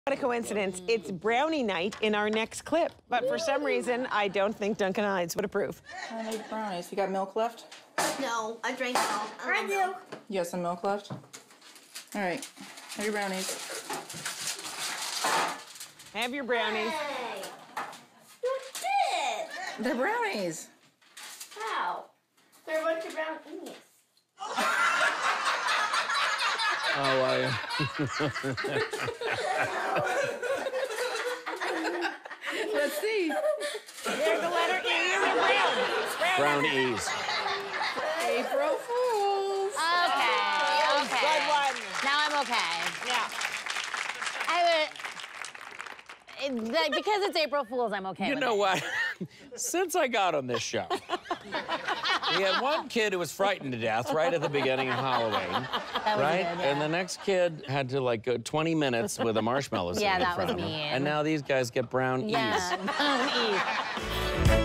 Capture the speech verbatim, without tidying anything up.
What a coincidence. It's brownie night in our next clip. But for some reason, I don't think Duncan Hines would approve. I need brownies. You got milk left? No, I drank milk. I, I do. You got some milk left? All right. Have your brownies. Have your brownies. Hey, you did. They're brownies. How? They're a bunch of brownies. Oh, I... Let's see. There's the letter E in the brown. Brownies. April Fools. Okay, okay. Good one. Now I'm okay. Yeah. I would, it, that, because it's April Fool's, I'm okay You with know it. what? Since I got on this show, we had one kid who was frightened to death right at the beginning of Halloween. That was right? good, yeah. And the next kid had to like go twenty minutes with a marshmallow sitting Yeah, in that front was of him. mean. And now these guys get brown Yeah, E's. brown E's.